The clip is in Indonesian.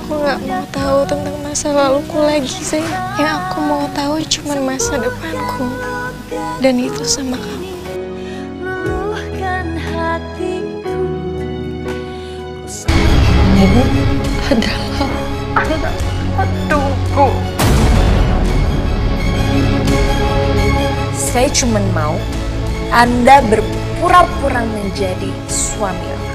Aku nggak mau tahu tentang masa laluku lagi, sayang. Yang aku mau tahu cuma masa depanku. Dan itu sama kamu. Kamu adalah anak kandungku. Saya cuma mau Anda berpura-pura menjadi suami aku.